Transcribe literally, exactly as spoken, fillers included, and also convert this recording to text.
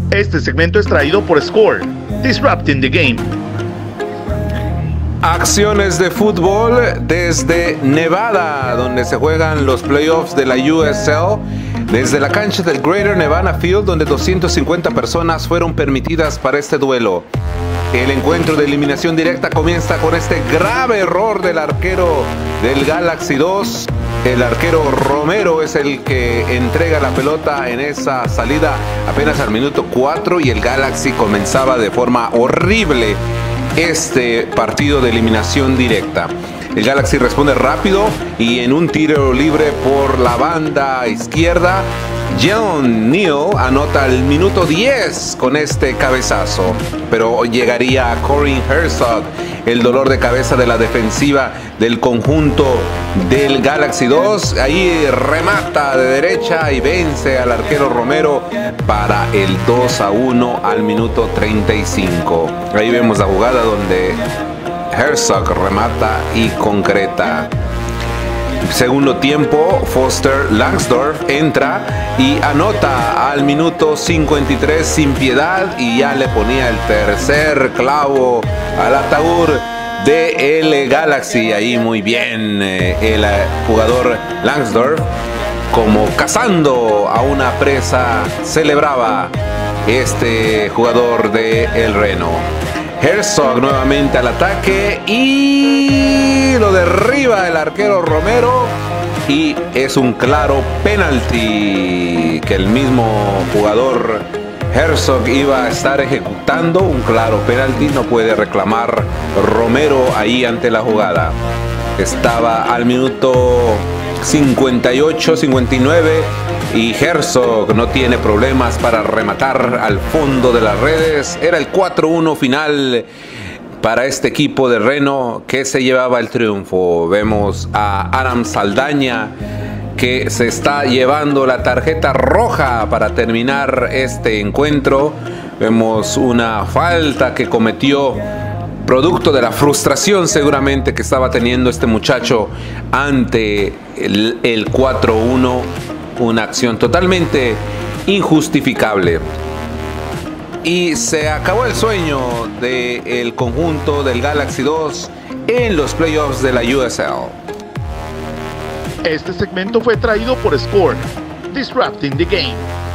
Este segmento es traído por Score, Disrupting the Game. Acciones de fútbol desde Nevada, donde se juegan los playoffs de la U S L. Desde la cancha del Greater Nevada Field, donde doscientas cincuenta personas fueron permitidas para este duelo. El encuentro de eliminación directa comienza con este grave error del arquero del Galaxy dos. El arquero Romero es el que entrega la pelota en esa salida apenas al minuto cuatro y el Galaxy comenzaba de forma horrible este partido de eliminación directa. El Galaxy responde rápido y en un tiro libre por la banda izquierda, John Neal anota el minuto diez con este cabezazo, pero llegaría Corin Herzog, el dolor de cabeza de la defensiva del conjunto del Galaxy dos. Ahí remata de derecha y vence al arquero Romero para el dos a uno al minuto treinta y cinco. Ahí vemos la jugada donde Herzog remata y concreta. Segundo tiempo, Foster Langsdorff entra y anota al minuto cincuenta y tres sin piedad y ya le ponía el tercer clavo al ataúd de el Galaxy. Ahí muy bien el jugador Langsdorff, como cazando a una presa, celebraba este jugador de el Reno. Herzog nuevamente al ataque y lo derriba el arquero Romero y es un claro penalti que el mismo jugador Herzog iba a estar ejecutando. Un claro penalti, no puede reclamar Romero ahí ante la jugada. Estaba al minuto cincuenta y ocho, cincuenta y nueve y Herzog no tiene problemas para rematar al fondo de las redes. Era el cuatro uno final para este equipo de Reno que se llevaba el triunfo. Vemos a Adam Saldaña que se está llevando la tarjeta roja para terminar este encuentro. Vemos una falta que cometió producto de la frustración seguramente que estaba teniendo este muchacho ante el, el cuatro uno. Una acción totalmente injustificable. Y se acabó el sueño del conjunto del Galaxy dos en los playoffs de la U S L. Este segmento fue traído por Score, Disrupting the Game.